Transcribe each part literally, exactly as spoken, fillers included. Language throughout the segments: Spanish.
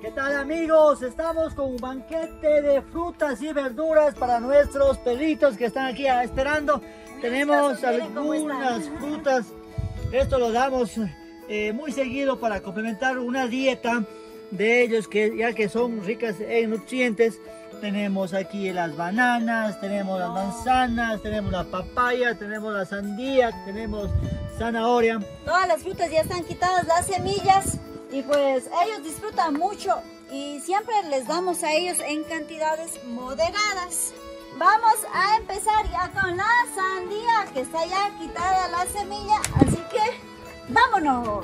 ¿Qué tal, amigos? Estamos con un banquete de frutas y verduras para nuestros perritos que están aquí esperando. Tenemos algunas frutas. Esto lo damos eh, muy seguido para complementar una dieta de ellos, que ya que son ricas en nutrientes. Tenemos aquí las bananas, tenemos las manzanas, tenemos la papaya, tenemos la sandía, tenemos zanahoria. Todas las frutas ya están quitadas las semillas y pues ellos disfrutan mucho y siempre les damos a ellos en cantidades moderadas. Vamos a empezar ya con la sandía, que está ya quitada la semilla, así que vámonos.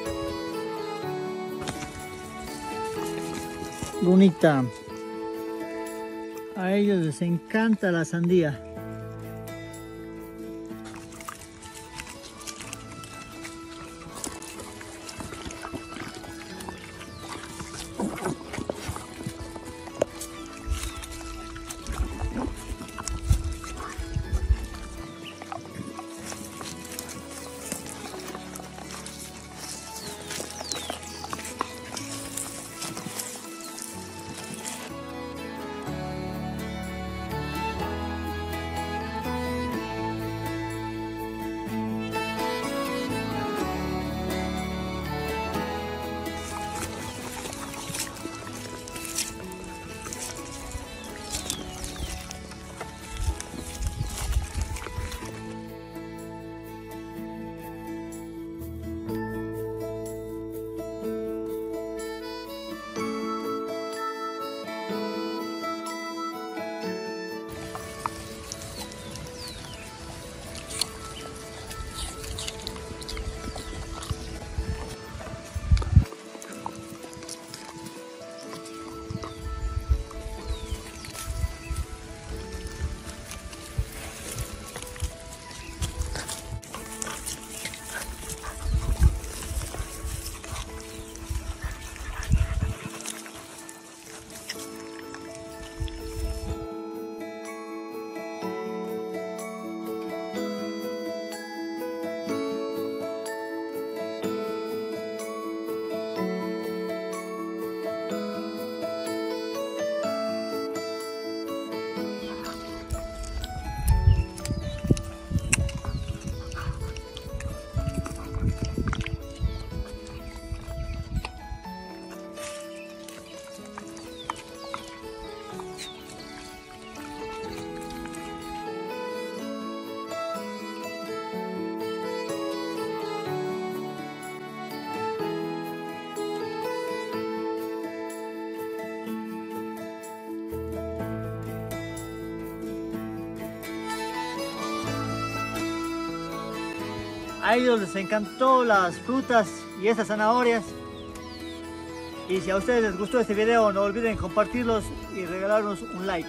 Bonita. A ellos les encanta la sandía. A ellos les encantó las frutas y estas zanahorias. Y si a ustedes les gustó este video, no olviden compartirlos y regalarnos un like.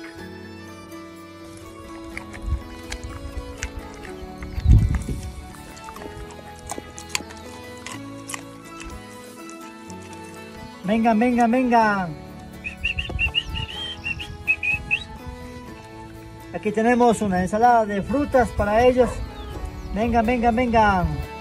Vengan, vengan, vengan. Aquí tenemos una ensalada de frutas para ellos. Vengan, vengan, vengan.